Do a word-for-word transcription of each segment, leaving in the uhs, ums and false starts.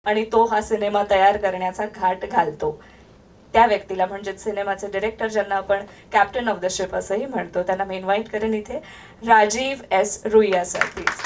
आणि तो हा सिनेमा तयार करण्याचा घाट घालतो त्या व्यक्तीला म्हणजे सिनेमाचे डायरेक्टर ज्यांना आपण कॅप्टन ऑफ द शिप असंही म्हणतो त्यांना मी इन्व्हाइट करेन इथे Rajiv S Ruia sir please.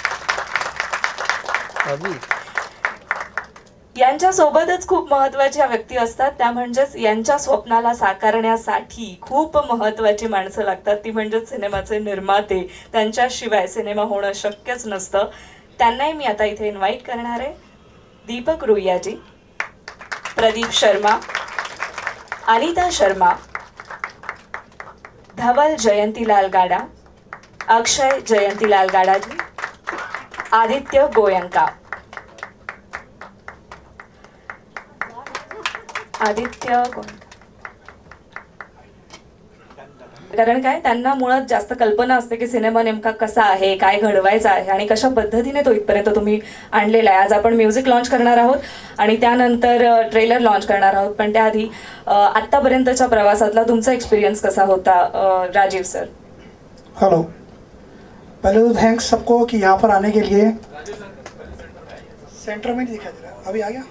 यांच्या सोबतच खूप महत्त्वाच्या व्यक्ती असतात त्या म्हणजेच यांच्या स्वप्नाला साकारण्यासाठी खूप महत्त्वाची माणसं लागतात ती म्हणजे सिनेमाचे निर्माते. त्यांच्याशिवाय सिनेमा होणं शक्यच नसतं. त्यांनाही मी आता इथे इन्व्हाइट करणार आहे. दीपक रुईयाजी, प्रदीप शर्मा, अनिता शर्मा, धवल जयंतीलाल गाडा, अक्षय जयंतीलाल गाडाजी, आदित्य गोयंका. आदित्य गोयंका कारण काय त्यांना मुळात जास्त कल्पना असते की सिनेमा नेमका कसा आहे, काय घडवायचा आहे आणि कशा पद्धतीने तो इथपर्यंत तुम्ही आणलेला आहे. आज आपण म्युझिक लॉन्च करणार आहोत आणि त्यानंतर ट्रेलर लॉन्च करणार आहोत. पण त्याआधी आत्तापर्यंतच्या प्रवासातला तुमचा एक्सपीरियंस कसा होता राजीव सर? हेलो, पहले तो थैंक्स सबको कि यहाँ पर आने के लिए. सेंटर में दिखाई दे रहा है, अभी आ गया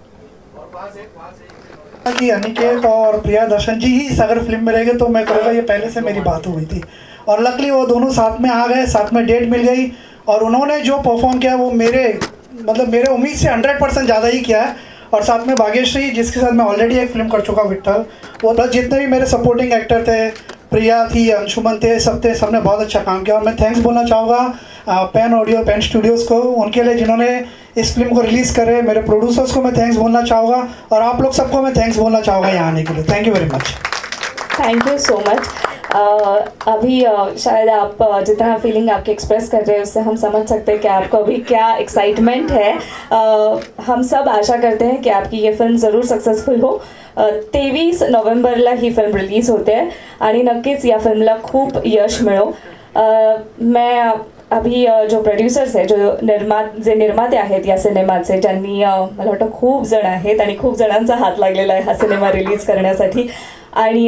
कि अनिकेत और प्रियदर्शन जी ही अगर फिल्म में रहेंगे तो मैं कहूँगा ये पहले से मेरी बात हुई थी और लकली वो दोनों साथ में आ गए, साथ में डेट मिल गई और उन्होंने जो परफॉर्म किया वो मेरे मतलब मेरे उम्मीद से हंड्रेड परसेंट ज़्यादा ही किया है. और साथ में भाग्यश्री जिसके साथ मैं ऑलरेडी एक फिल्म कर चुका विट्ठल, वो प्लस जितने भी मेरे सपोर्टिंग एक्टर थे, प्रिया थी, अंशुमन थे, सब थे, सबने बहुत अच्छा काम किया. और मैं थैंक्स बोलना चाहूँगा पेन ऑडियो पेन स्टूडियोज़ को उनके लिए जिन्होंने इस फिल्म को रिलीज़ करे. मेरे प्रोड्यूसर्स को मैं थैंक्स बोलना चाहूँगा और आप लोग सबको मैं थैंक्स बोलना चाहूँगा यहाँ आने के लिए. Thank you very much. Thank you so much. अभी uh, शायद आप uh, जितना फीलिंग आपके एक्सप्रेस कर रहे हैं उससे हम समझ सकते हैं कि आपको अभी क्या एक्साइटमेंट है. uh, हम सब आशा करते हैं कि आपकी ये फिल्म ज़रूर सक्सेसफुल हो. तेवीस नोव्हेंबरला ही फिल्म रिलीज होते आहे आणि नक्कीच या फिल्मला खूप यश मिळो. uh, मैं अभी जो प्रोड्युसर्स आहे, जो निर्मा जे निर्माते आहेत या सिनेमाचे, ज्यांनी मला वाटतं खूप जण आहेत आणि खूप जणांचा हात लागलेला आहे हा सिनेमा रिलीज करण्यासाठी. आणि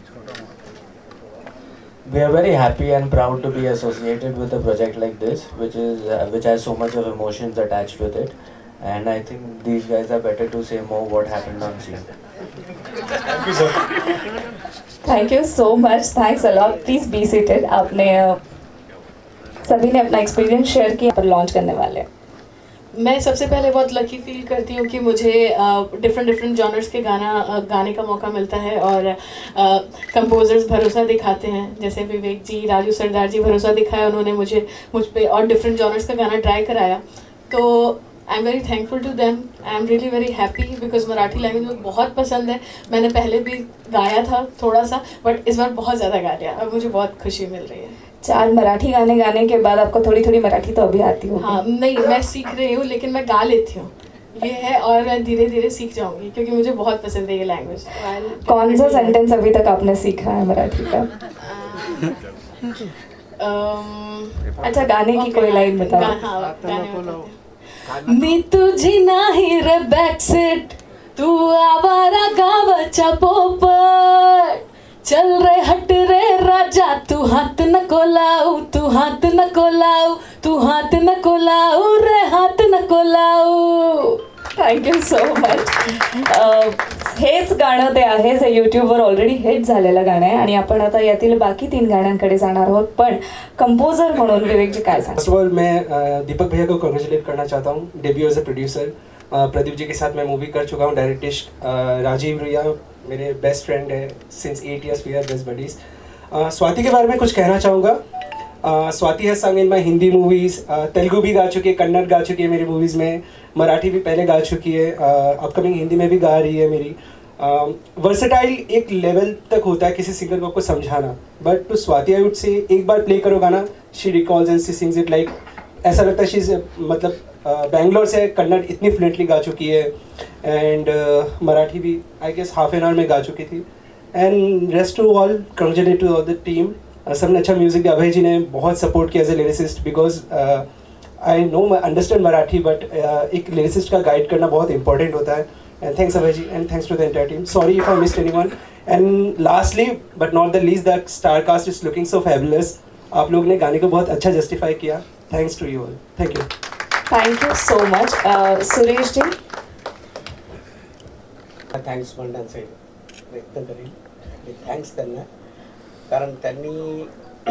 we are very happy and proud to be associated with a project like this, which is uh, which has so much of emotions attached with it, and I think these guys are better to say more what happened on scene. Thank you sir. Thank you so much. Thanks a lot. Please be seated. आपने सभी ने अपना experience share किया पर launch करने वाले हैं. मैं सबसे पहले बहुत लकी फील करती हूँ कि मुझे डिफरेंट डिफरेंट जॉनर्स के गाना uh, गाने का मौका मिलता है और कंपोजर्स uh, भरोसा दिखाते हैं. जैसे विवेक जी, राजू सरदार जी भरोसा दिखाया उन्होंने मुझे मुझ पे और डिफरेंट जॉनर्स का गाना ट्राई कराया. तो I am very thankful to them. I am really very happy because Marathi language मुझे बहुत पसंद है. मैंने पहले भी गाया था थोड़ा सा बट इस बार बहुत ज़्यादा गा लिया. अब मुझे बहुत खुशी मिल रही है. चार मराठी गाने गाने के बाद आपको थोड़ी थोड़ी मराठी तो अभी आती होगी? हाँ, नहीं मैं सीख रही हूँ लेकिन मैं गा लेती हूँ. ये है और मैं धीरे धीरे सीख जाऊंगी क्योंकि मुझे बहुत पसंद है ये लैंग्वेज. कौन सा सेंटेंस अभी तक आपने सीखा है मराठी का? अच्छा, गाने की कोई लाइन बताओ. मी तुझी नाही रे बॅकसीट, तू आवारा गावाचा पोपट, चल रे हट रे राजा, तू हात नको लावू, तू हात नको लावू, तू हात नको लावू रे, हात नको लावू. Thank you so much. हेच गाणं ते आहे जे यूट्यूबवर ऑलरेडी हिट झालेलं गाणं आहे आणि आपण आता यातील बाकी तीन गाण्यांकडे जाणार आहोत. पण कंपोजर म्हणून विवेकजी काय सांगतात? फर्स्ट ऑफ ऑल मैं दीपक भैया को कॉन्ग्रेचुलेट करना चाहता हूँ. Debut as a producer. Pradeep ji के साथ मैं मूवी कर चुका हूँ डायरेक्टिश. राजीव रुईया मेरे बेस्ट फ्रेंड है since eight years we are best buddies. Swati के बारे में कुछ कहना चाहूँगा. uh, स्वाति है संग इन माई हिंदी मूवीज़. तेलुगु भी गा चुकी है, कन्नड़ गा चुकी है मेरी मूवीज़ में, मराठी भी पहले गा चुकी है, अपकमिंग uh, हिंदी में भी गा रही है मेरी. वर्सेटाइल uh, एक लेवल तक होता है किसी सिंगर को आपको समझाना, but to Swati I would say एक बार प्ले करो गाना, she recalls and she sings it like ऐसा लगता है शी इज़ मतलब बेंगलोर से कन्नड़ इतनी फ्लुएंटली गा चुकी है एंड uh, मराठी भी I guess half an hour में गा चुकी थी. And rest to all congratulate to all the team. सबने अच्छा म्यूज़िक दिया. अभय जी ने बहुत सपोर्ट किया as a lyricist because I know understand Marathi but एक लिरिसिस्ट का गाइड करना बहुत इंपॉर्टेंट होता है. And thanks Abhay ji and thanks to the entire team. Sorry if I missed anyone. And lastly but not the least the star cast is looking so fabulous. आप लोग ने गाने को बहुत अच्छा जस्टिफाई किया. Thanks to you all. Thank you. Thank you so much. Suresh ji, thanks म्हणण्याचे प्रयत्न करेल. थँक्स त्यांना, कारण त्यांनी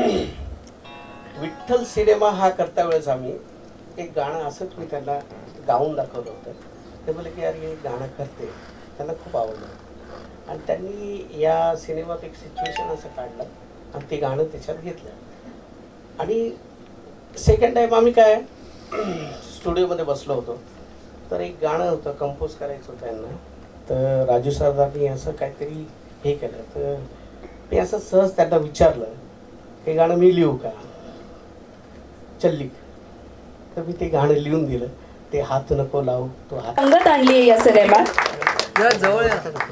विठ्ठल सिनेमा हा करता वेळेस आम्ही एक गाणं असंच मी त्यांना गाऊन दाखवलं होतं. ते बोलले की यार हे गाणं करते, त्यांना खूप आवडलं आणि त्यांनी या सिनेमात एक सिच्युएशन असं काढलं आणि ते गाणं त्याच्यात घेतलं. आणि सेकंड टाईम आम्ही काय स्टुडिओमध्ये बसलो होतो, तर एक गाणं होतं कंपोज करायचं होतं त्यांना. तर राजू सरदारनी असं काहीतरी हे केलं, तर मी असं सहज त्यांना विचारलं हे गाणं मी लिहू का, चल्ली. तर मी ते गाणं लिहून दिलं. ते हात नको लावू तो हात संगत आणली आहे या सिनेमात. जवळ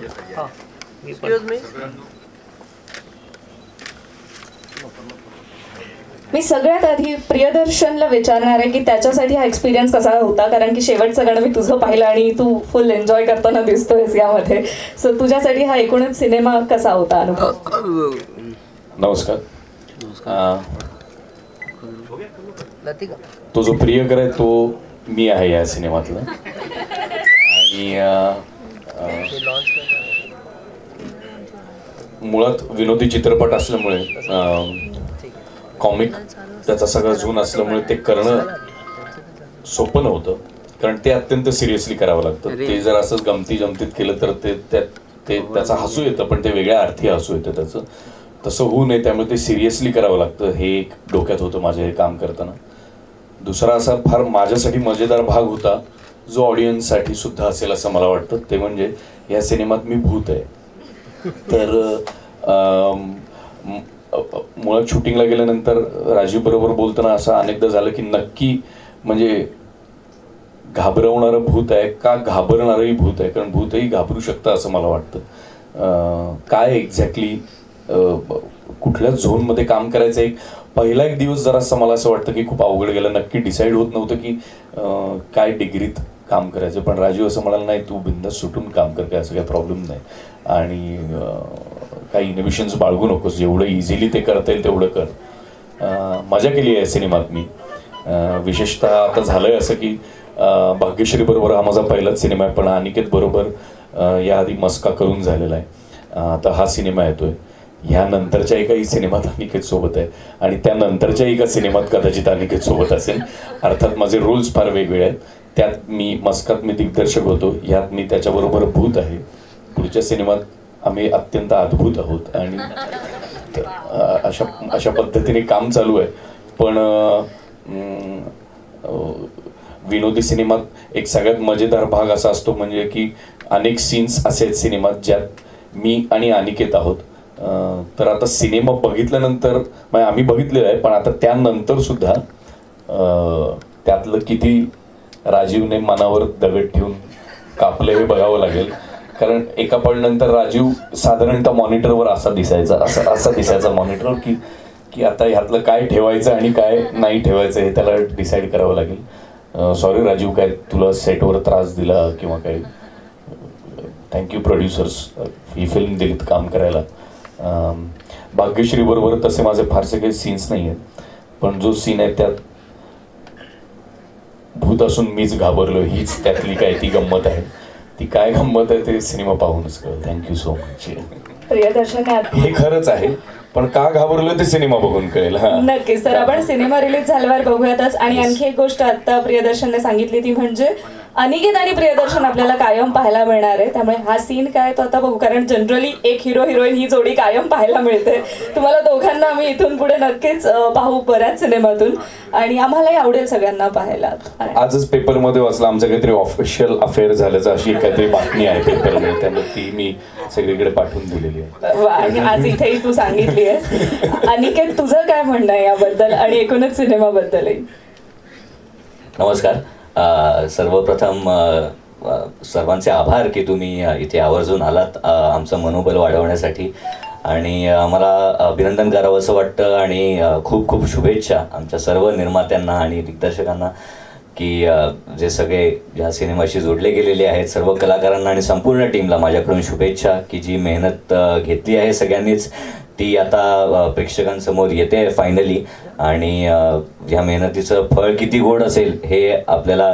मी सगळ्यात आधी प्रियदर्शनला विचारणार आहे की त्याच्यासाठी हा एक्सपिरियन्स कसा होता, कारण की शेवटचं गाणं मी तुझं पाहिलं आणि तू फुल एन्जॉय करताना दिसतोयस यामध्ये. सो तुझ्यासाठी हा एकूणच सिनेमा कसा होता अनुभव? नमस्कार. तो जो प्रियकर आहे तो मी आहे या सिनेमातला. आणि मुळात विनोदी चित्रपट असल्यामुळे कॉमिक त्याचा सगळा झून असल्यामुळे ते करणं सोपं नव्हतं, कारण ते अत्यंत सिरियसली करावं लागतं. ते जर असंच गमती जमतीत केलं तर ते त्यात ते त्याचा हसू येतं, पण ते वेगळ्या अर्थी हसू येतं. त्याचं तसं होऊ नये त्यामुळे ते सिरियसली करावं लागतं, हे एक डोक्यात होतं माझं हे काम करताना. दुसरा असा फार माझ्यासाठी मजेदार भाग होता जो ऑडियन्ससाठी सुद्धा असेल असं मला वाटतं, ते म्हणजे या सिनेमात मी भूत आहे. तर मुळात शूटिंगला गेल्यानंतर राजीव बरोबर बोलताना असं अनेकदा झालं की नक्की म्हणजे घाबरवणारं भूत आहे का घाबरणारंही भूत आहे, कारण भूतही घाबरू शकतं असं मला वाटतं. काय एक्झॅक्टली कुठल्या झोनमध्ये काम करायचं, एक पहिला एक दिवस जरासं मला असं वाटतं की खूप अवघड गेलं. नक्की डिसाईड होत नव्हतं की काय डिग्रीत काम करायचं, पण राजीव असं म्हणाला नाही तू बिंदास सुटून काम कर, काय असं काही प्रॉब्लेम नाही आणि काही इनोव्हेशन्स बाळगू नकोस, जेवढं इझिली ते करता येईल तेवढं कर. मजा केली आहे सिनेमात मी. विशेषतः आता झालंय असं की भाग्यश्री बरोबर हा माझा पहिलाच सिनेमा आहे, पण अनिकेत बरोबर याआधी मस्का करून झालेला आहे. आता हा सिनेमा येतोय, ह्यानंतरच्या एकाही सिनेमात अनिकेत सोबत आहे आणि त्यानंतरच्या एका सिनेमात कदाचित अनिकेत सोबत असेल. अर्थात माझे रोल्स फार वेगवेगळे आहेत. त्यात मी मस्कात मी दिग्दर्शक होतो, ह्यात मी त्याच्याबरोबर भूत आहे. पुढच्या सिनेमात आम्ही अत्यंत अद्भुत आहोत आणि अशा अशा पद्धतीने काम चालू आहे. पण विनोदी सिनेमात एक सगळ्यात मजेदार भाग असा असतो म्हणजे की अनेक सीन्स असे आहेत सिनेमात ज्यात मी आणि अनिकेत आहोत. तर आता सिनेमा बघितल्यानंतर आम्ही बघितलेला आहे, पण आता त्यानंतर सुद्धा त्यातलं किती राजीवने मनावर दगड ठेवून कापलं हे बघावं लागेल. कारण एका पॉईंट नंतर राजीव साधारणतः मॉनिटरवर असा दिसायचा असा असा दिसायचा मॉनिटरवर की की आता ह्यातलं काय ठेवायचं आणि काय नाही ठेवायचं हे त्याला डिसाईड करावं लागेल. सॉरी राजीव, काय तुला सेटवर त्रास दिला किंवा काय. थँक्यू प्रोड्युसर्स, ही फिल्म दिलीत काम करायला. भाग्यश्री बरोबर तसे माझे फारसे काही सीन्स नाही आहेत, पण जो सीन आहे त्यात भूत असून मीच घाबरलो, हीच त्यातली काय ती गंमत आहे. ती काय गंमत आहे ते सिनेमा पाहूनच कळलं. Thank you so much. प्रियदर्शन हे खरंच आहे, पण का घाबरलो ते सिनेमा बघून कळेल. नक्कीच. तर आपण सिनेमा रिलीज झाल्यावर बघूयातच. आणि आणखी एक गोष्ट आता प्रियदर्शनने सांगितली ती म्हणजे अनिकेत आणि प्रियदर्शन आपल्याला कायम पाहायला मिळणार आहे. त्यामुळे हा सीन काय तो आता बघू, कारण जनरली एक हिरो हिरोईन ही जोडी कायम पाहायला मिळते. तुम्हाला दोघांना आम्ही इथून पुढे नक्कीच पाहू बऱ्याच सिनेमातून आणि आम्हालाही आवडेल सगळ्यांना पाहायला. आजच पेपरमध्ये वाचलं आमचं काहीतरी ऑफिशियल अफेअर झाल्याचं अशी काहीतरी बातमी आहे पेपरमध्ये, त्यामुळे ती मी सगळीकडे पाठवून दिलेली आहे आणि आज इथेही तू सांगितली आहेस. अनिकेत, तुझं काय म्हणणं आहे याबद्दल आणि एकूणच सिनेमाबद्दलही? नमस्कार. सर्वप्रथम सर्वांचे आभार की तुम्ही इथे आवर्जून आलात आमचं मनोबल वाढवण्यासाठी आणि मला अभिनंदन करावं असं वाटतं आणि खूप खूप शुभेच्छा आमच्या सर्व निर्मात्यांना आणि दिग्दर्शकांना की जे सगळे या सिनेमाशी जोडले गेलेले आहेत, सर्व कलाकारांना आणि संपूर्ण टीमला माझ्याकडून शुभेच्छा की जी मेहनत घेतली आहे सगळ्यांनीच ती आता प्रेक्षकांसमोर येते फायनली आणि ह्या मेहनतीचं फळ किती गोड असेल हे आपल्याला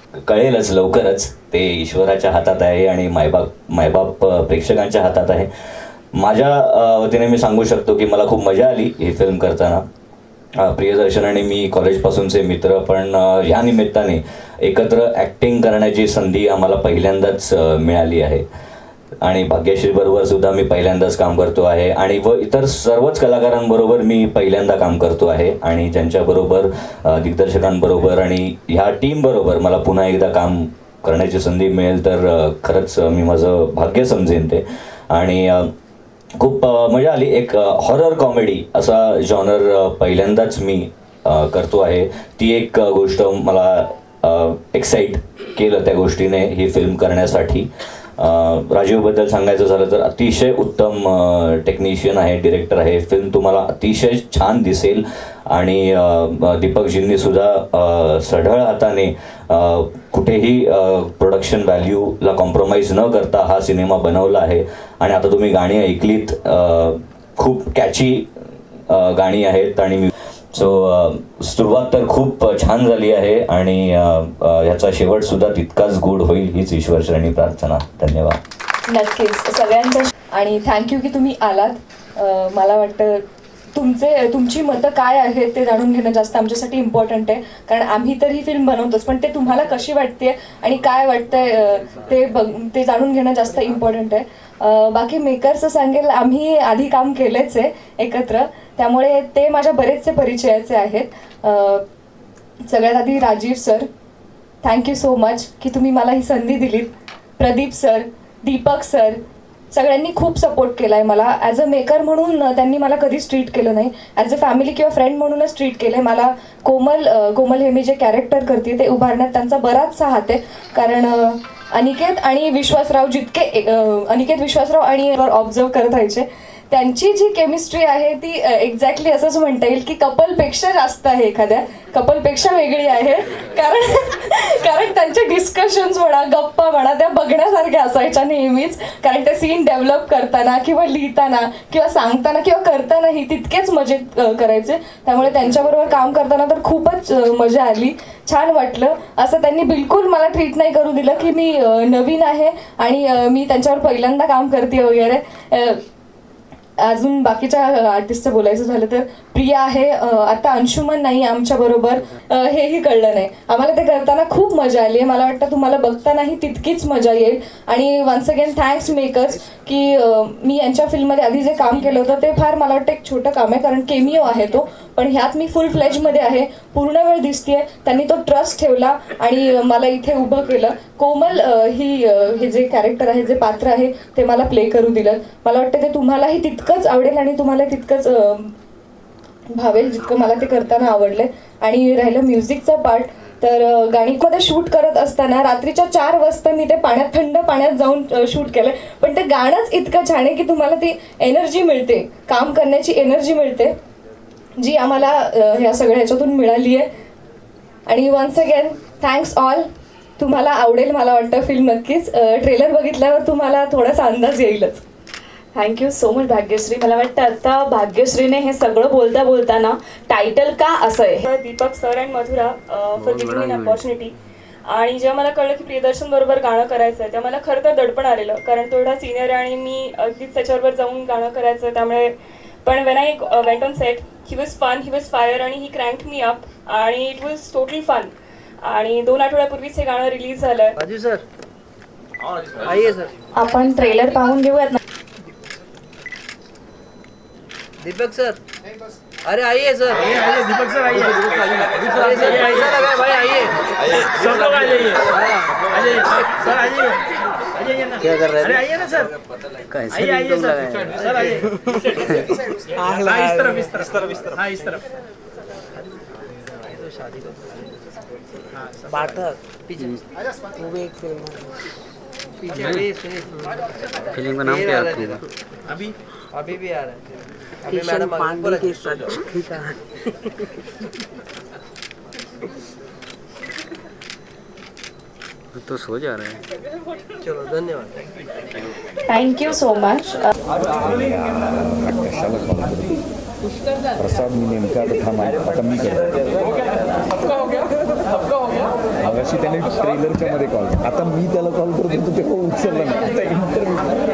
कळेलच लवकरच. ते ईश्वराच्या हातात आहे आणि मायबाप मायबाप प्रेक्षकांच्या हातात आहे. माझ्या वतीने मी सांगू शकतो की मला खूप मजा आली ही फिल्म करताना. प्रियदर्शन आणि मी कॉलेजपासूनचे मित्र, पण ह्या निमित्ताने एकत्र ॲक्टिंग करण्याची संधी आम्हाला पहिल्यांदाच मिळाली आहे. आणि भाग्यश्री बरोबर सुद्धा मी पहिल्यांदाच काम करतो आहे आणि व इतर सर्वच कलाकारांबरोबर मी पहिल्यांदा काम करतो आहे. आणि ज्यांच्याबरोबर दिग्दर्शकांबरोबर आणि ह्या टीमबरोबर मला पुन्हा एकदा काम करण्याची संधी मिळेल तर खरंच मी माझं भाग्य समजेन ते. आणि खूप मजा आली. एक हॉरर कॉमेडी असा जॉनर पहिल्यांदाच मी करतो आहे. ती एक गोष्ट मला एक्साईट केलं त्या गोष्टीने ही फिल्म करण्यासाठी. राजीवबद्दल सांगायचं झालं तर अतिशय उत्तम टेक्निशियन आहे, डिरेक्टर आहे. फिल्म तुम्हाला अतिशय छान दिसेल. आणि दीपकजींनी सुद्धा सढळ हाताने कुठेही प्रोडक्शन व्हॅल्यूला कॉम्प्रोमाइज न करता हा सिनेमा बनवला आहे. आणि आता तुम्ही गाणी ऐकलीत, खूप कॅची गाणी आहेत. आणि सो सुरुवात तर खूप छान झाली आहे आणि ह्याचा शेवट सुद्धा तितकाच गुड होईल हीच ईश्वरचरणी प्रार्थना. धन्यवाद. नक्कीच सगळ्यांचं. आणि थँक्यू की तुम्ही आलात. मला वाटतं तुमचे तुमची मतं काय आहेत ते जाणून घेणं जास्त आमच्यासाठी इम्पॉर्टंट आहे. कारण आम्ही तर ही फिल्म बनवतोच, पण ते तुम्हाला कशी वाटते आणि काय वाटतंय ते बघ ते जाणून घेणं जास्त इम्पॉर्टंट आहे. बाकी मेकरचं सांगेल, आम्ही आधी काम केलंच आहे एकत्र, त्यामुळे ते माझ्या बरेचसे परिचयाचे आहेत. सगळ्यात आधी Rajiv sir, thank you so much की तुम्ही मला ही संधी दिलीत. प्रदीप सर, दीपक सर, सगळ्यांनी खूप सपोर्ट केला आहे मला. ॲज अ मेकर म्हणून त्यांनी मला कधीच ट्रीट केलं नाही, ॲज अ फॅमिली किंवा फ्रेंड म्हणूनच ट्रीट केलं आहे मला. कोमल कोमल हे मी जे कॅरेक्टर करते ते उभारण्यात त्यांचा बराचसा हात आहे. कारण अनिकेत आणि विश्वासराव जितके अनिकेत विश्वासराव आणि ऑब्झर्व करत राहायचे, त्यांची जी केमिस्ट्री आहे ती एक्झॅक्टली असंच म्हणता येईल की कपलपेक्षा जास्त आहे, एखाद्या कपलपेक्षा वेगळी आहे. कारण कारण त्यांचे डिस्कशन्स म्हणा, गप्पा म्हणा, त्या बघण्यासारख्या असायच्या नेहमीच. कारण ते सीन डेव्हलप करताना किंवा लिहिताना किंवा सांगताना किंवा करतानाही तितकेच मजेत करायचे. त्यामुळे त्यांच्याबरोबर काम करताना तर खूपच मजा आली, छान वाटलं. असं त्यांनी बिलकुल मला ट्रीट नाही करू दिलं की मी नवीन आहे आणि मी त्यांच्यावर पहिल्यांदा काम करते वगैरे. अजून बाकीच्या आर्टिस्टचं बोलायचं झालं तर प्रिया आहे, आता अंशुमन नाही आमच्याबरोबर, हेही कळलं नाही. आम्हाला ते करताना खूप मजा आली आहे. मला वाटतं तुम्हाला बघतानाही तितकीच मजा येईल. आणि वन्स अगेन थँक्स मेकर्स की मी यांच्या फिल्ममध्ये आधी जे काम केलं होतं ते फार मला वाटतं एक छोटं काम आहे, कारण केमिओ आहे तो, पण ह्यात मी फुल फ्लेजमध्ये आहे, पूर्ण वेळ दिसतेय. त्यांनी तो ट्रस्ट ठेवला आणि मला इथे उभं केलं. कोमल ही हे जे कॅरेक्टर आहे, जे पात्र आहे ते मला प्ले करू दिलं. मला वाटतं ते तुम्हालाही तितकंच आवडेल आणि तुम्हाला तितकंच भावेल जितकं मला ते करताना आवडले. आणि राहिलं म्युझिकचा पार्ट, तर गाणीमध्ये शूट करत असताना रात्रीच्या चार वाजता मी ते पाण्यात थंड पाण्यात जाऊन शूट केलं, पण ते गाणंच इतकं छान आहे की तुम्हाला ती एनर्जी मिळते, काम करण्याची एनर्जी मिळते, जी आम्हाला ह्या सगळ्या ह्याच्यातून मिळाली आहे. आणि वन्स अगेन थँक्स ऑल. तुम्हाला आवडेल मला वाटतं फिल्म नक्कीच. ट्रेलर बघितल्यावर तुम्हाला थोडासा अंदाज येईलच. Thank you so much Bhagyashree. मला वाटतं आता भाग्यश्रीने हे सगळं बोलता बोलताना टायटल का असं आहे. Deepak sir and Madhura for giving me an opportunity. आणि जेव्हा मला कळलं की प्रियदर्शन बरोबर गाणं करायचं आहे, तेव्हा मला खरं तर दडपण आलेलं, कारण तो एवढा सिनियर आणि मी अगदीच त्याच्याबरोबर जाऊन गाणं करायचं. त्यामुळे पण when I went on set, he was fun, he was fire आणि ही क्रँक मी अप आणि इट वॉज टोटली फन. आणि दोन आठवड्यापूर्वीच हे गाणं रिलीज झालंय. आपण ट्रेलर पाहून घेऊयात ना. दीपक सर, अरे आइए सर, आइए दीपक सर, आइए अरे सर, पैसा लगा भाई, आइए सब लोग आ जाइए, आ जाइए सर, आ जाइए, आ जाइए ना. क्या कर रहे हैं? अरे आइए ना सर, आइए आइए सर, सर आइए. हाँ इस तरफ, इस तरफ, इस तरफ, इस तरफ, हाँ इस तरफ. शादी को बाटा पीछे वो भी एक फिल्म पीछे. अभी फिल्म का नाम क्या है? अभी अभी भी आ रहा है. अभी मैडम पांडे के साथ ठीक है. तो सो जा रहे हैं. चलो धन्यवाद. Thank you so much. प्रसाद मी नेमका आता थांबा आता मी करतो. अशी त्याने ट्रेलरच्या मध्ये कॉल, आता मी त्याला कॉल करतो तो तेव्हा उचलला नाही. आता इंटरव्ह्यू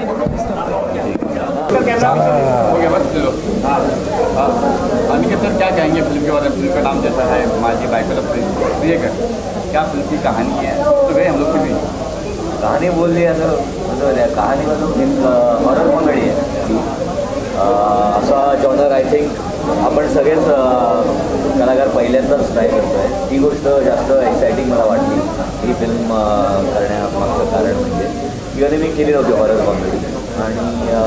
अनिकेत सर क्या कहेंगे फिल्म के बारे में? फिल्म का नाम जैसा है माझी बाइकोचा प्रियकर, क्या फिल्म की कहानी है तो गए हम लोग की भी कहानी बोल दी असं म्हणजे कहाणी मतलब एक हॉरर कॉमेडी आहे. असा जॉनर आय थिंक आपण सगळेच कलाकार पहिल्यांदाच ट्राय करतो आहे. ही गोष्ट जास्त एक्सायटिंग मला वाटली ही फिल्म करण्यामागचं कारण म्हणजे की कधी मी केली नव्हती हॉरर कॉमेडी. आणि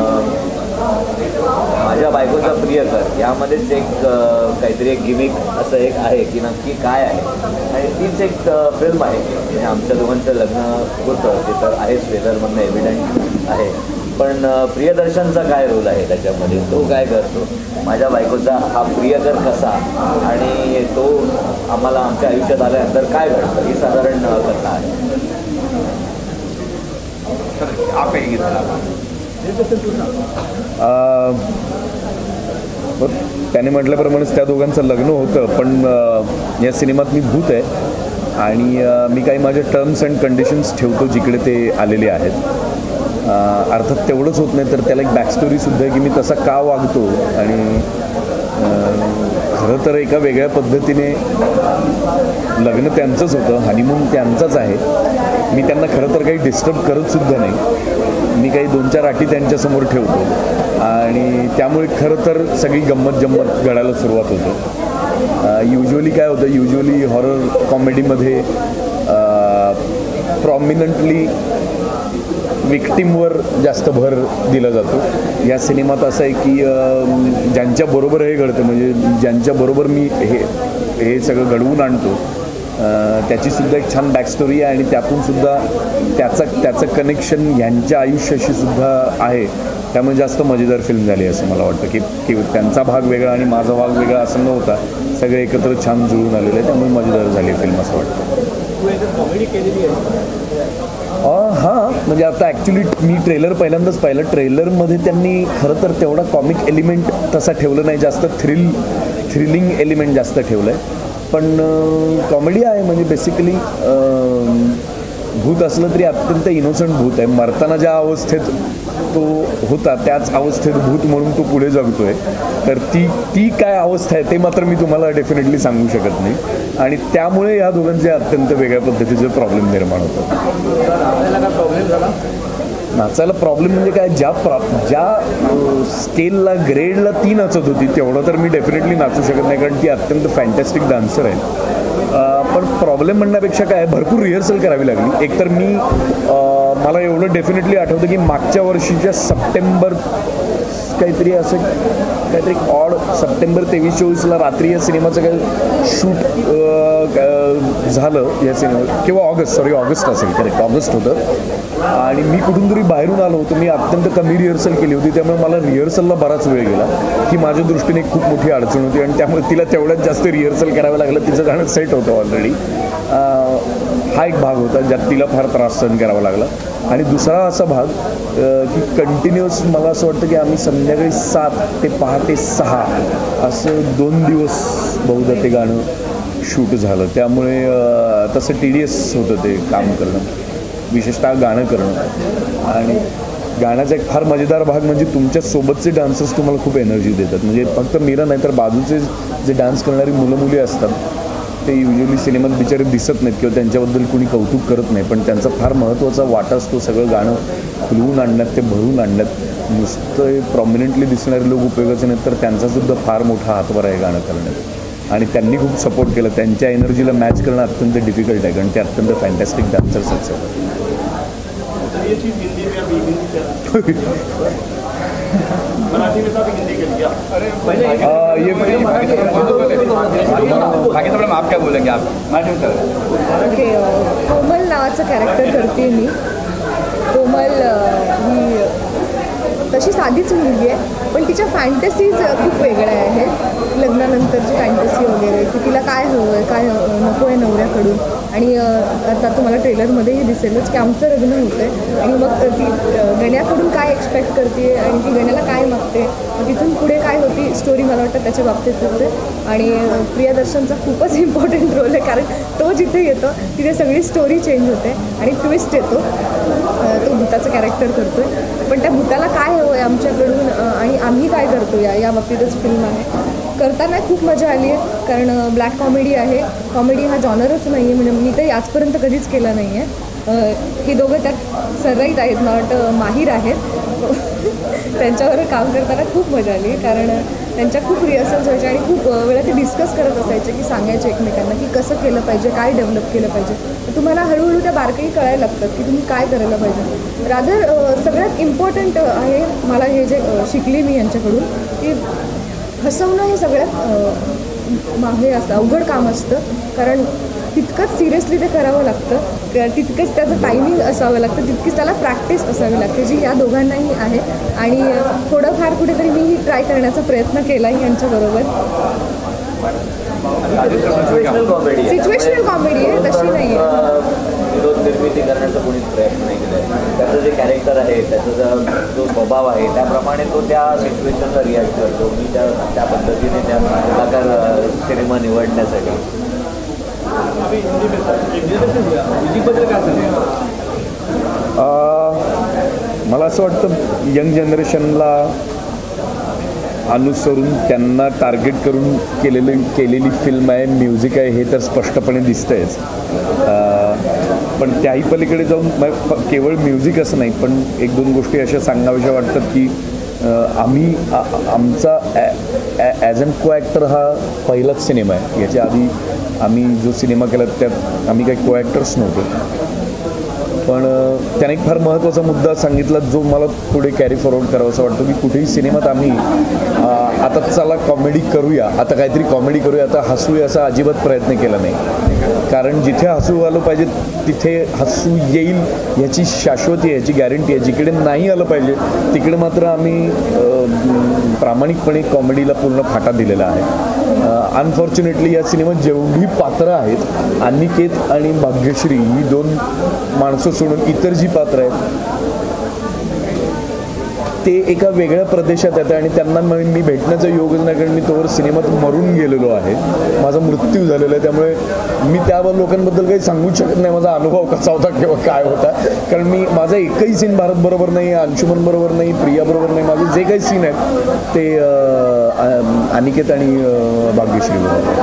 माझ्या बायकोचा प्रियकर यामध्येच एक काहीतरी एक गिमिक असं एक आहे की नक्की काय आहे. आणि तीच एक फिल्म आहे म्हणजे आमच्या दोघांचं लग्न होतं ते तर आहेच, ट्रेलरमधनं एव्हिडंट आहे. पण प्रियदर्शनचा काय रोल आहे त्याच्यामध्ये, तो काय करतो, माझ्या बायकोचा हा प्रियकर कसा आणि तो आम्हाला आमच्या आयुष्यात आल्यानंतर काय घडतं ही साधारण कथा आहे. त्याने म्हटल्याप्रमाणेच त्या दोघांचं लग्न होतं, पण या सिनेमात मी भूत आहे आणि मी काही माझे टर्म्स अँड कंडिशन्स ठेवतो जिकडे ते आलेले आहेत. अर्थात तेवढंच होत नाही तर त्याला एक बॅकस्टोरीसुद्धा आहे की मी तसा का वागतो. आणि खरं तर एका वेगळ्या पद्धतीने लग्न त्यांचंच होतं, हनीमून त्यांचाच आहे. मी त्यांना खरं तर काही डिस्टर्ब करतसुद्धा नाही, मी काही दोन चार अटी त्यांच्यासमोर ठेवतो आणि त्यामुळे खरं तर सगळी गंमत जम्मत घडायला सुरुवात होते. युजली काय होतं, युजली हॉरर कॉमेडीमध्ये प्रॉमिनंटली विक्टीमवर जास्त भर दिला जातो. या सिनेमात असं आहे की ज्यांच्याबरोबर हे घडतं म्हणजे ज्यांच्याबरोबर मी हे हे सगळं घडवून आणतो त्याचीसुद्धा एक छान बॅकस्टोरी आहे आणि त्यातूनसुद्धा त्याचं त्याचं कनेक्शन ह्यांच्या आयुष्याशी सुद्धा आहे. त्यामुळे जास्त मजेदार फिल्म झाली असं मला वाटतं की की त्यांचा भाग वेगळा आणि माझा भाग वेगळा असं नव्हता, सगळे एकत्र छान जुळून आलेलं आहे. त्यामुळे मजेदार झाली फिल्म असं वाटतं. कॉमेडी केलेली आहे हां, म्हणजे आता ॲक्च्युली मी ट्रेलर पहिल्यांदाच पाहिलं. ट्रेलरमध्ये त्यांनी खरं तर तेवढा कॉमिक एलिमेंट तसा ठेवलं नाही, जास्त थ्रिल थ्रिलिंग एलिमेंट जास्त ठेवलं आहे. पण कॉमेडी आहे म्हणजे बेसिकली भूत असलं तरी अत्यंत इनोसंट भूत आहे. मरताना ज्या अवस्थेत तो होता त्याच अवस्थेत भूत म्हणून तो पुढे जगतो आहे. तर ती ती काय अवस्था आहे ते मात्र मी तुम्हाला डेफिनेटली सांगू शकत नाही. आणि त्यामुळे ह्या दोघांचे अत्यंत वेगळ्या पद्धतीचे प्रॉब्लेम निर्माण होतात. नाचायला प्रॉब्लेम म्हणजे काय, ज्या प्रॉ ज्या स्केलला ग्रेडला ती नाचत होती तेवढं तर मी डेफिनेटली नाचू शकत नाही कारण ती अत्यंत फॅन्टॅस्टिक डान्सर आहे. पण प्रॉब्लेम म्हणण्यापेक्षा काय भरपूर रिहर्सल करावी लागली. एकतर मी मला एवढं डेफिनेटली आठवतं की मागच्या वर्षीच्या सप्टेंबर काहीतरी असं काहीतरी ऑड सप्टेंबर तेवीस चोवीसला रात्री या सिनेमाचं काही शूट झालं या सिनेमा किंवा ऑगस्ट सॉरी ऑगस्ट असेल करेक्ट ऑगस्ट होतं. आणि मी कुठून तरी बाहेरून आलो होतो. मी अत्यंत कमी रिहर्सल केली होती त्यामुळे मला रिहर्सलला बराच वेळ गेला. ही माझ्या दृष्टीने खूप मोठी अडचण होती आणि त्यामुळे तिला तेवढ्यात जास्त रिहर्सल करावं लागलं. तिचं गाणं सेट होतं ऑलरेडी. हा एक भाग होता ज्यात तिला फार त्रास सहन करावा लागला. आणि दुसरा असा भाग की कंटिन्युअस मला असं वाटतं की आम्ही संध्याकाळी सात ते पहाटे सहा असं दोन दिवस बहुधा ते गाणं शूट झालं. त्यामुळे तसं टी डी एस होतं ते काम करणं, विशेषतः गाणं करणं. आणि गाण्याचा एक फार मजेदार भाग म्हणजे तुमच्या सोबतचे डान्सर्स तुम्हाला खूप एनर्जी देतात. म्हणजे फक्त मीरा नाही तर बाजूचे जे डान्स करणारी मुलं मुली असतात ते युजली सिनेमात बिचारे दिसत नाहीत किंवा त्यांच्याबद्दल कोणी कौतुक करत नाही, पण त्यांचा फार महत्त्वाचा वाटा असतो सगळं गाणं खुलवून आणण्यात, ते भरून आणण्यात. नुसतं प्रॉमिनंटली दिसणारे लोक उपयोगाचे नाहीत तर त्यांचासुद्धा फार मोठा हातभार आहे गाणं करण्यात. आणि त्यांनी खूप सपोर्ट केलं. त्यांच्या एनर्जीला मॅच करणं अत्यंत डिफिकल्ट आहे कारण ते अत्यंत फॅन्टॅस्टिक डान्सर्स आहेत. आप क्या बोलेंगे आप? ओके, कोमल नावाचं कॅरेक्टर करते मी. कोमल ही तशी साधीच मुलगी आहे, पण तिच्या फॅन्टसीज खूप वेगळ्या आहेत. लग्नानंतरची फॅन्टसी वगैरे, की तिला काय हवं आहे, काय नको आहे नवऱ्याकडून. आणि आता तुम्हाला ट्रेलरमध्येही दिसेलच की आमचं लग्न होतं आहे आणि मग ती गण्याकडून काय एक्सपेक्ट करते आणि ती गण्याला काय मागते, मग तिथून पुढे काय होती स्टोरी मला वाटतं त्याच्या बाबतीत होते. आणि प्रियदर्शनचा खूपच इम्पॉर्टंट रोल आहे, कारण तो जिथे येतो तिथे सगळी स्टोरी चेंज होते आणि ट्विस्ट येतो. तो भूताचं कॅरेक्टर करतो आहे, पण त्या भूताला काय हवं आहे आमच्याकडून आणि आम्ही काय करतो या या बाबतीतच फिल्म आहे. करताना खूप मजा आली आहे, कारण ब्लॅक कॉमेडी आहे. कॉमेडी हा जॉनरच नाही आहे, म्हणजे मी तर आजपर्यंत कधीच केला नाही आहे. हे दोघं त्यात सर्राईत आहेत, मला वाटतं माहीर आहेत. त्यांच्यावर काम करताना खूप मजा आली, कारण त्यांच्या खूप रिहर्सल्स व्हायच्या आणि खूप वेळा ते डिस्कस करत असायचे की सांगायचे एकमेकांना की कसं केलं पाहिजे, काय डेव्हलप केलं पाहिजे. तर तुम्हाला हळूहळू त्या बारकाई कळायला लागतात की तुम्ही काय करायला पाहिजे. रादर सगळ्यात इम्पॉर्टंट आहे मला हे जे शिकले मी यांच्याकडून, की हसवणं हे सगळ्यात हे असतं अवघड काम असतं, कारण तितकंच सिरियसली ते करावं लागतं, तितकंच त्याचं टायमिंग असावं लागतं, तितकीच त्याला प्रॅक्टिस असावी लागते, जी या दोघांनाही आहे. आणि थोडंफार कुठेतरी मीही ट्राय करण्याचा प्रयत्न केला आहे यांच्याबरोबर. सिच्युएशनल कॉमेडी आहे, तशी नाही आहे. विरोध निर्मिती करण्याचा कोणीच प्रयत्न नाही केला. त्याचं जे कॅरेक्टर आहे, त्याचा जो स्वभाव आहे, त्याप्रमाणे तो त्या सिच्युएशनला रिॲक्ट करतो. मी त्या त्या पद्धतीने त्या कलाकार सिनेमा निवडण्यासाठी. मला असं वाटतं यंग जनरेशनला अनुसरून त्यांना टार्गेट करून केलेली केलेली फिल्म आहे, म्युझिक आहे, हे तर स्पष्टपणे दिसतंयच. पण त्याही पलीकडे जाऊन केवळ म्युझिक असं नाही, पण एक दोन गोष्टी अशा सांगाव्याशा वाटतात की आम्ही आमचा ॲज अन को ॲक्टर हा पहिलाच सिनेमा आहे. याच्या आधी आम्ही जो सिनेमा केला त्यात आम्ही काही को ॲक्टर्स नव्हतो. पण त्याने एक फार महत्त्वाचा मुद्दा सांगितला जो मला पुढे कॅरी फॉरवर्ड करावं असं वाटतं, की कुठेही सिनेमात आम्ही आता चला कॉमेडी करूया, आता काहीतरी कॉमेडी करूया, आता हसूया असा अजिबात प्रयत्न केला नाही. कारण जिथे हसू आलं पाहिजे तिथे हसू येईल ह्याची शाश्वती आहे, ह्याची गॅरंटी आहे. जिकडे नाही आलं पाहिजे तिकडे मात्र आम्ही प्रामाणिकपणे कॉमेडीला पूर्ण फाटा दिलेला आहे. अनफॉर्च्युनेटली या सिनेमात जेवढी पात्रं आहेत, अनिकेत आणि भाग्यश्री ही दोन माणसं सोडून इतर जी पात्र आहेत ते एका वेगळ्या प्रदेशात येतं आणि त्यांना मी भेटण्याचा योगच नाही, कारण मी तोवर सिनेमात मरून गेलेलो आहे, माझा मृत्यू झालेला आहे. त्यामुळे मी त्या लोकांबद्दल काही सांगूच शकत नाही माझा अनुभव कसा होता किंवा काय होता, कारण मी माझा एकही सीन भारत बरोबर नाही, अंशुमन बरोबर नाही, प्रिया बरोबर नाही. माझे जे काही सीन आहेत ते अनिकेत आणि भाग्यश्री बरोबर.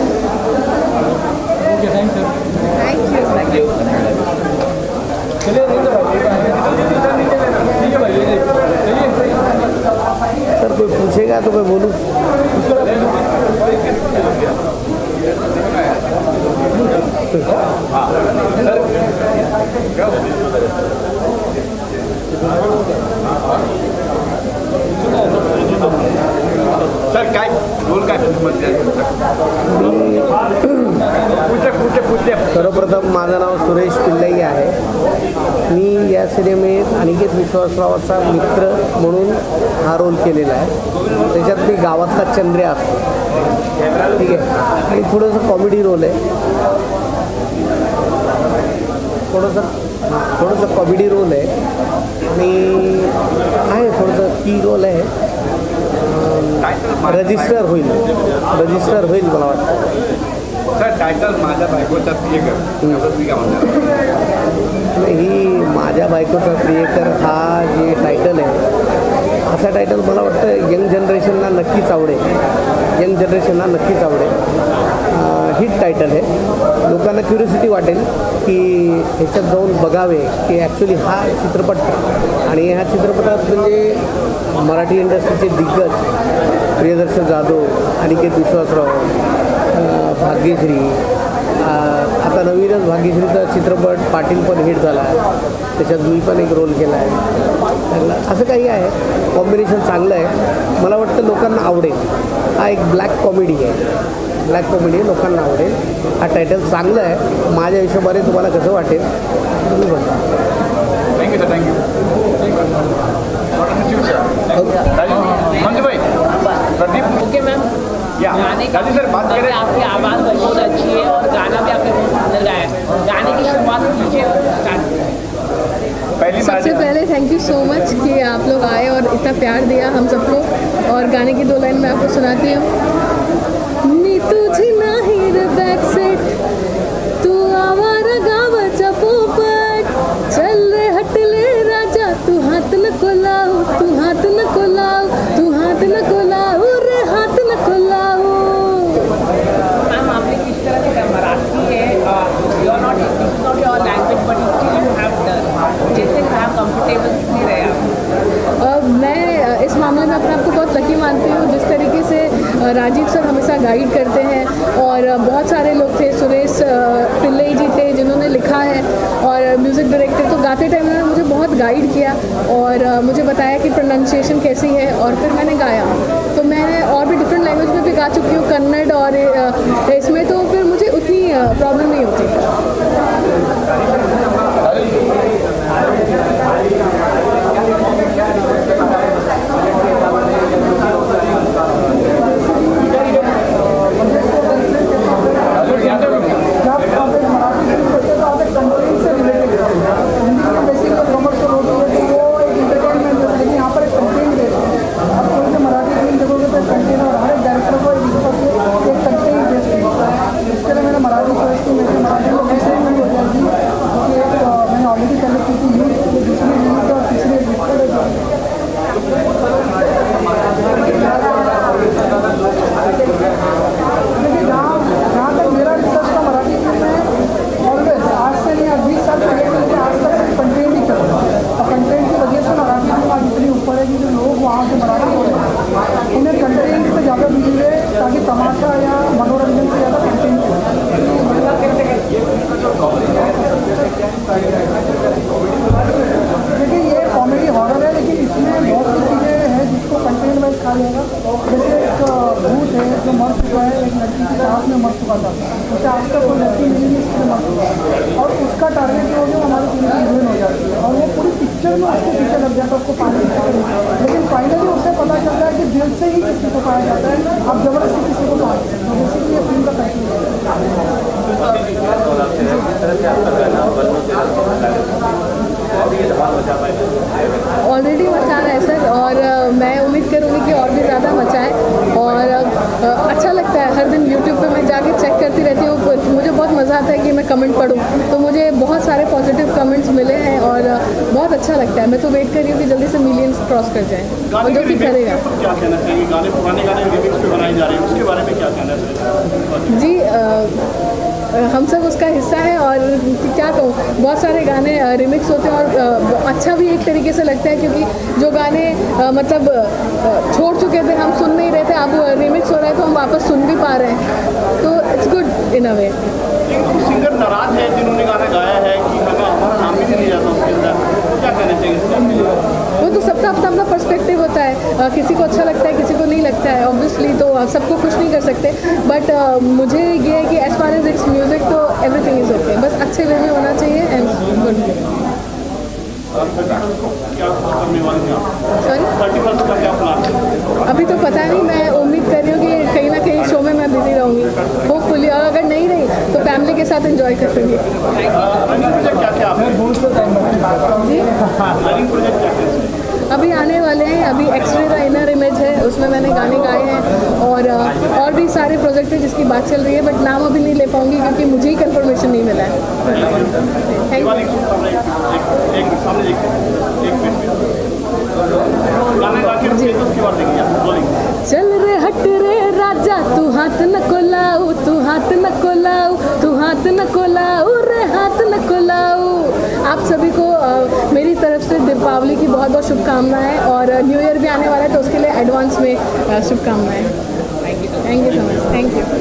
थँक्यू. सर कोई पूछेगा तो मैं बोलूँ? सर काय बोल काय सर्वप्रथम माझं नाव सुरेश पिल्लाई आहे. मी या सिनेमेत अनिकेत विश्वासरावाचा मित्र म्हणून हा रोल केलेला आहे. त्याच्यात मी गावातला चंद्र्या असतो, ठीक आहे. आणि थोडंसं कॉमेडी रोल आहे, थोडंसं थोडंसं कॉमेडी रोल आहे आणि आहे थोडंसं की रोल आहे. रजिस्टर होईल रजिस्टर होईल मला वाटतं. सर टायटल माझ्या बायकोचा प्रियकर, ही माझ्या बायकोचा प्रियकर हा जे टायटल आहे, असा टायटल मला वाटतं यंग जनरेशनला नक्कीच आवडेल. यंग जनरेशनला नक्कीच आवडेल. हिट टायटल आहे. लोकांना क्युरियोसिटी वाटेल की ह्याच्यात जाऊन बघावे की ॲक्च्युली हा चित्रपट, आणि ह्या चित्रपटात म्हणजे मराठी इंडस्ट्रीचे दिग्गज प्रियदर्शन जाधव, अनिकेत विश्वासराव, भाग्यश्री, आता नवीनच भाग्यश्रीचा चित्रपट पाटील पण हिट झाला, त्याच्यात मी पण एक रोल केला आहे. असं काही आहे, कॉम्बिनेशन चांगलं आहे. मला वाटतं लोकांना आवडेल. हा एक ब्लॅक कॉमेडी आहे, ब्लॅक कॉमेडी लोकांना आवडेल. हा टायटल चांगलं आहे. माझ्या हिशोबाने तुम्हाला कसं वाटेल तुम्ही बघा. Thank you sir, thank you. सबसे पहले थैंक यू सो मच कि आप लोग आए और इतना प्यार दिया हम सबको। और गाने की दो लाइन मैं आपको सुनाती हूँ। मी तुझी नाही रे बैक सेट, तू आवारा गावाचा पोपट, चल रे हटले राजा, तू हात नको लावू, तू हात नको लावू, तू हात नको लावू रे, हात नको लावू। मैम आपने किस तरह से मराठी है, you are not it is not your language but still you have done, जैसे आप कंफर्टेबल कितनी रहे आप? मैं इस मामले में अपने आप को बहुत लकी मानती हूँ जिस तरीके से राजीव सर हमेशा गाइड करते हैं। और बहुत सारे लोग थे, सुरेश पिल्लई जी थे जिन्होंने लिखा है, और म्यूज़िक डायरेक्टर, तो गाते टाइम उन्होंने मुझे बहुत गाइड किया और मुझे बताया कि प्रोनाउंसिएशन कैसी है, और फिर मैंने गाया। तो मैं और भी डिफरेंट लैंग्वेज में भी गा चुकी हूँ, कन्नड़ और इसमें, तो फिर मुझे उतनी प्रॉब्लम नहीं होती। ऑलरेडी मचा रहा है सर, और मैं उम्मीद करूँगी कि और भी ज़्यादा मचाए। और अच्छा लगता है, हर दिन यूट्यूब पे मैं जाके चेक करती रहती हूँ, मुझे बहुत मज़ा आता है कि मैं कमेंट पढूं, तो मुझे बहुत सारे पॉजिटिव कमेंट्स मिले हैं और बहुत अच्छा लगता है। मैं तो वेट कर रही हूँ कि जल्दी से मिलियंस क्रॉस कर जाएँ, और जो कि करेगा। क्या कहना चाहिए, गाने पुराने गाने रिमिक्स पे बनाए जा रहे हैं, उसके बारे में क्या कहना चाहिए? जी आ, हम सब उसका हिस्सा है, और क्या कहूँ, बहुत सारे गाने रिमिक्स होते हैं और अच्छा भी एक तरीके से लगता है, क्योंकि जो गाने मतलब छोड़ चुके थे, हम सुन नहीं रहे थे, अब रिमिक्स हो रहा है तो हम वापस सुन भी पा रहे हैं, तो it's good in a way. कुछ सिंगर नाराज है जिन्होंने गाना गाया है कि हमारा नाम भी नहीं जाता उसके अंदर, क्या कहना चाहिए? वो तो सबका अपना अपना पर्सपेक्टिव होता है, आ, किसी को अच्छा लगता है, किसी को नहीं लगता है, ऑब्वियसली तो सबको खुश नहीं कर सकते, बट मुझे ये है कि as far as it's music तो एवरीथिंग इज ओके, बस अच्छे वे में होना चाहिए एंड गुड। अभी तो पता नहीं, मैं उम्मीद कर रही हूँ कि कहीं ना कहीं शो में मैं बिजी रहूँगी होपफुली, और अगर नहीं रही तो फैमिली के साथ एंजॉय करूँगी। अभी आने वाले हैं, अभी एक्सरे द इनर इमेज है, उसमें मैंने गाने गाए हैं, और और भी सारे प्रोजेक्ट हैं जिसकी बात चल रही है, बट नाम अभी नहीं ले पाऊंगी क्योंकि मुझे ही कंफर्मेशन नहीं मिला है। Thank you. चल रे हट रे राजा, तू हाथ नको लाऊ, तू हाथ नको लाऊ, तू हाथ नको लाऊ रे, हाथ नको लाऊ। आप सभी को uh, मेरी तरफ से दीपावली की बहुत बहुत शुभकामनाएं, और न्यू ईयर भी आने वाला है तो उसके लिए एडवांस में uh, शुभकामनाएं। Thank you so much. Thank you.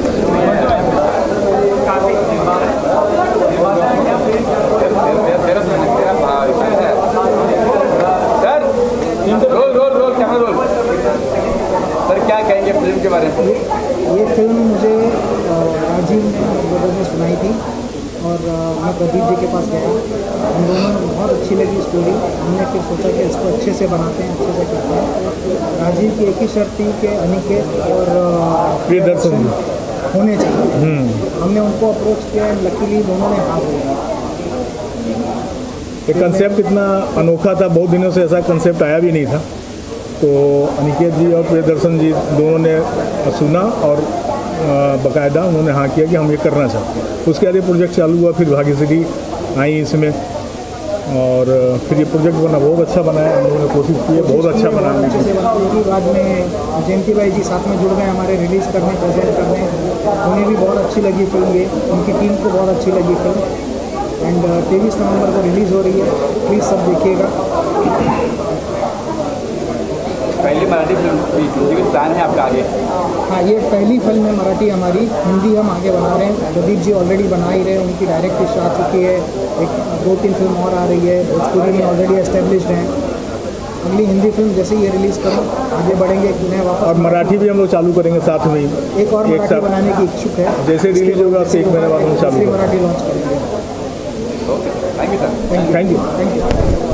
Roll roll roll camera roll. Sir क्या कहेंगे फिल्म के बारे में? ये फिल्म मुझे राजीव ब्रदर ने सुनाई थी, और मैं प्रदीप जी के पास गया, हम दोनों बहुत अच्छी लगी स्टोरी। हमने फिर सोचा कि इसको अच्छे से बनाते हैं, अच्छे से करते हैं। राजीव की एक ही शर्त थी कि अनिकेत और प्रियदर्शन होने चाहिए। हमने उनको अप्रोच किया, लकीली दोनों ने हाँ बोला। ये कंसेप्ट इतना अनोखा था, बहुत दिनों से ऐसा कंसेप्ट आया भी नहीं था। तो अनिकेत जी और प्रियदर्शन जी दोनों ने सुना और बाकायदा उन्होंने हाँ किया कि हम ये करना चाहते हैं। उसके बाद ये प्रोजेक्ट चालू हुआ, फिर भाग्यश्री आई इसमें और फिर ये प्रोजेक्ट बना, बहुत अच्छा बना है। हम लोगों ने कोशिश की है, बहुत अच्छा बना है। बाद में जयंती भाई जी साथ में जुड़ गए हमारे रिलीज़ करने, प्रेजेंट करने। उन्हें भी बहुत अच्छी लगी फिल्म, ये उनकी टीम को बहुत अच्छी लगी फिल्म। एंड तेईस नवंबर को रिलीज़ हो रही है, प्लीज़ सब देखिएगा। पहली मराठी फिल्म हिंदी में प्लान है आपका आगे? हाँ, ये पहली फिल्म है मराठी हमारी, हिंदी हम आगे बना रहे हैं। प्रदीप जी ऑलरेडी बना ही रहे हैं, उनकी डायरेक्ट लिस्ट आ चुकी है, एक दो तीन फिल्म और आ रही है, भोजपुरी में ऑलरेडी एस्टेब्लिश्ड हैं। अगली हिंदी फिल्म जैसे ये रिलीज़ करो आगे बढ़ेंगे, मैं वापस और मराठी भी हम लोग चालू करेंगे साथ में। एक और मराठी एक बनाने की इच्छुक है, जैसे रिलीज होगा उससे एक महीने बाद हम चालू मराठी लॉन्च करेंगे। Okay, thank you sir. Thank you thank you.